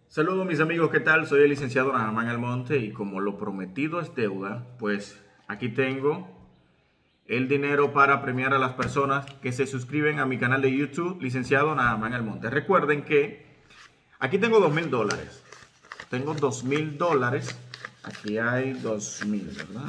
Saludos mis amigos, ¿qué tal? Soy el licenciado Naamán Almonte y como lo prometido es deuda, pues aquí tengo el dinero para premiar a las personas que se suscriben a mi canal de YouTube, licenciado Naamán Almonte. Recuerden que aquí tengo $2,000. Tengo $2,000. Aquí hay 2,000, ¿verdad?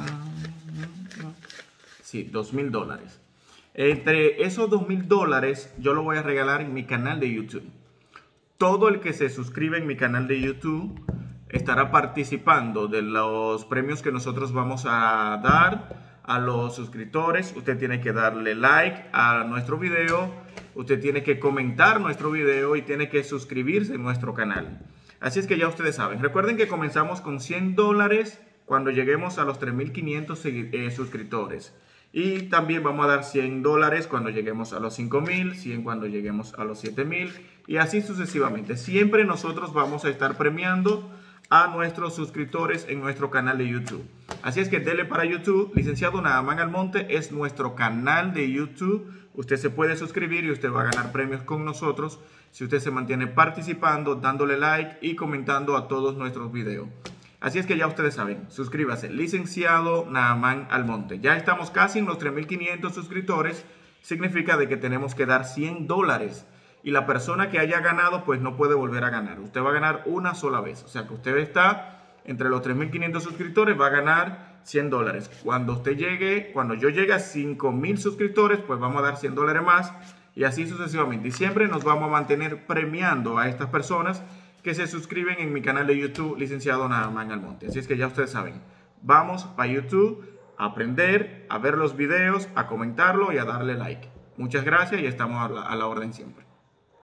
Sí, $2,000. Entre esos $2,000 yo lo voy a regalar en mi canal de YouTube. Todo el que se suscribe en mi canal de YouTube estará participando de los premios que nosotros vamos a dar a los suscriptores. Usted tiene que darle like a nuestro video, usted tiene que comentar nuestro video y tiene que suscribirse a nuestro canal. Así es que ya ustedes saben. Recuerden que comenzamos con $100 cuando lleguemos a los 3,500 suscriptores. Y también vamos a dar $100 cuando lleguemos a los 5,000, 100 cuando lleguemos a los 7,000 y así sucesivamente. Siempre nosotros vamos a estar premiando a nuestros suscriptores en nuestro canal de YouTube. Así es que dele para YouTube. Licenciado Naamán Almonte es nuestro canal de YouTube. Usted se puede suscribir y usted va a ganar premios con nosotros si usted se mantiene participando, dándole like y comentando a todos nuestros videos. Así es que ya ustedes saben, suscríbase, licenciado Naamán Almonte. Ya estamos casi en los 3,500 suscriptores, significa de que tenemos que dar $100. Y la persona que haya ganado, pues no puede volver a ganar. Usted va a ganar una sola vez. O sea que usted está entre los 3,500 suscriptores, va a ganar $100. Cuando yo llegue a 5,000 suscriptores, pues vamos a dar $100 más. Y así sucesivamente. Y siempre nos vamos a mantener premiando a estas personas que se suscriben en mi canal de YouTube, licenciado Naamán Almonte. Así es que ya ustedes saben, vamos para YouTube a aprender, a ver los videos, a comentarlo y a darle like. Muchas gracias y estamos a la orden siempre.